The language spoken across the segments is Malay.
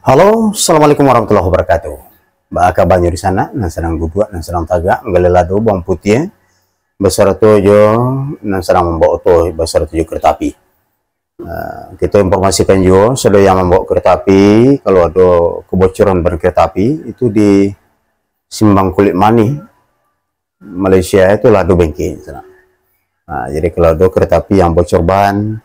Halo, assalamualaikum warahmatullahi wabarakatuh. Baka banyak di sana, nan sedang duduk, nan sedang tagak, galelado bawang putih, besar tujuh, nan sedang membawa tuh besar tujuh kereta api. Kita informasikan juga, sudah yang membawa kereta api, kalau ada kebocoran ban kereta api, itu di Simbang Kulit Mani, Malaysia itu lado bengkel. Jadi kalau ada kereta api yang bocor ban,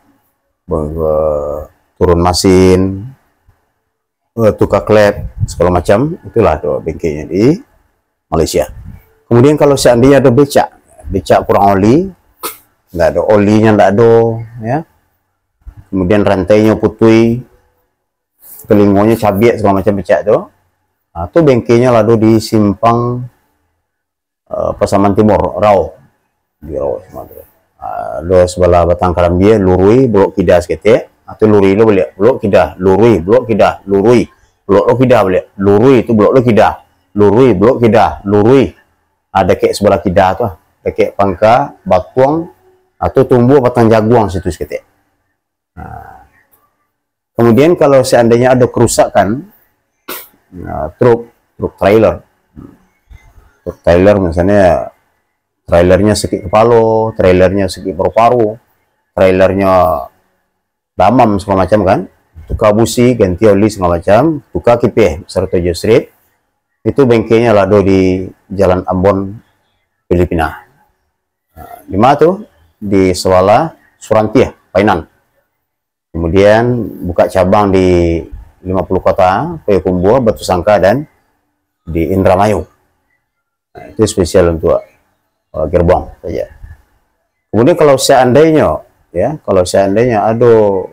turun mesin, tukar klep segala macam, itulah ada bengkelnya di Malaysia. Kemudian kalau seandainya ada becak kurang oli, nggak ada olinya, nggak ada, ya. Kemudian rantainya putih, telingonya cabiak segala macam becak itu, itu bengkelnya lado di Simpang Pasaman Timur, Rau, di Rau, ada sebelah Batang Karambia, Lurui, Blok Kidah seketik. Atau luri lo boleh blok kidah, lurui blok kidah, lurui blok lo kidah boleh, lurui itu blok lo kidah, lurui blok kidah, lurui ada kek sebelah kidah tuh, ada kek pangka batuang atau tumbuh batang jaguang situ seketik. Kemudian kalau seandainya ada kerusakan truk trailer misalnya, trailernya sakit kepala, trailernya sakit paru-paru, trailernya damam segala macam kan, tukar busi, ganti oli segala macam, tukar kipih serta strip, itu bengkelnya lado di Jalan Ambon, Filipina. Di mana tuh? Di Sewala, Surantiah, Painan. Kemudian buka cabang di 50 kota, Payakumbuh, Batu Sangka, dan di Indramayu. Itu spesial untuk gerbong saja. Kemudian kalau seandainya ada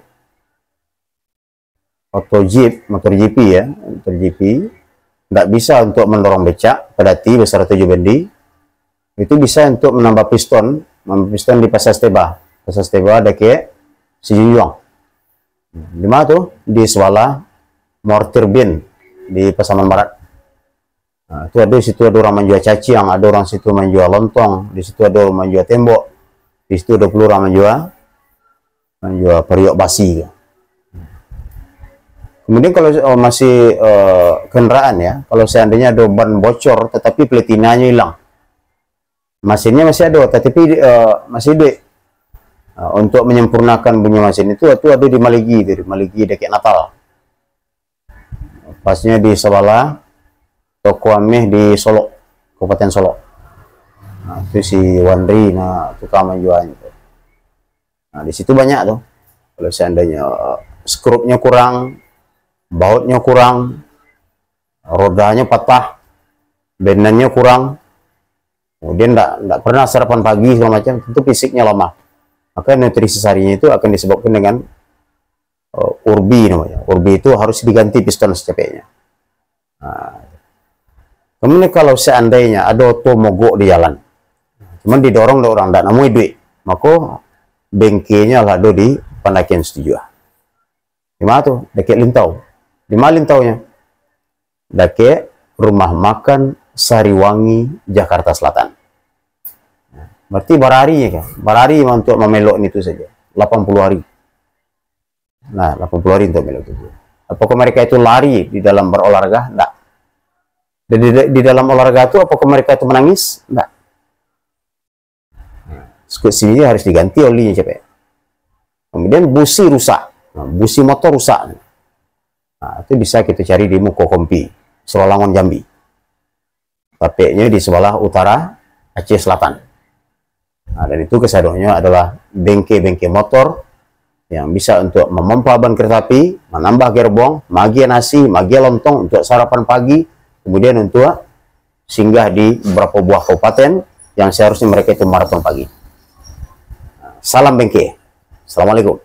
motor GP ya, motor GP nggak bisa untuk mendorong becak pedati besar 7 bendi, itu bisa untuk menambah piston di pasas teba ada ke sejunjung. Di mana tuh? Di Sewala, Mortir Bin di Pasaman Barat. Itu ada, situ ada orang menjual cacing, ada orang situ menjual lontong, di situ ada orang menjual tembok, di situ ada puluh orang menjual periuk basi. Kemudian kalau masih kendaraan ya, kalau seandainya ada ban bocor tetapi platinanya hilang, mesinnya masih ada tetapi masih ada, untuk menyempurnakan bunyi mesin itu ada di Maligi dekat Natal, pasnya di Sewala, toko Ameh di Solok, Kabupaten Solok. Itu si Wandri, tukang menjualnya. Di situ banyak tuh. Kalau seandainya skrupnya kurang, bautnya kurang, rodanya patah, benannya kurang, kemudian enggak pernah sarapan pagi segala macam, tentu fisiknya lemah. Maka nutrisi sarinya itu akan disebabkan dengan urbi namanya. Urbi itu harus diganti piston secepatnya. Kemudian kalau seandainya ada auto mogok di jalan, cuman didorong oleh orang, enggak namanya duit, maka bengkelnya lado di Pendakian Setuju. Di mana tuh? Dekat Lintau. Di mana Lintaunya? Dekat Rumah Makan Sariwangi, Jakarta Selatan. Berarti berharinya kan? Berhari untuk memelok itu saja. 80 hari. 80 hari untuk memelok itu. Apakah mereka itu lari di dalam berolahraga? Enggak. Di dalam olahraga itu apakah mereka itu menangis? Enggak. Sini harus diganti olinya capek. Kemudian busi rusak, busi motor rusak. Itu bisa kita cari di Mukokompi, Serolangon, Jambi. Tapeknya di sebelah utara Aceh Selatan. Dan itu kesadonya adalah bengkel-bengkel motor yang bisa untuk memompa ban kereta api, menambah gerbong, magia nasi, magia lontong untuk sarapan pagi, kemudian untuk singgah di beberapa buah kabupaten yang seharusnya mereka itu maraton pagi. Salam bengke. Assalamualaikum.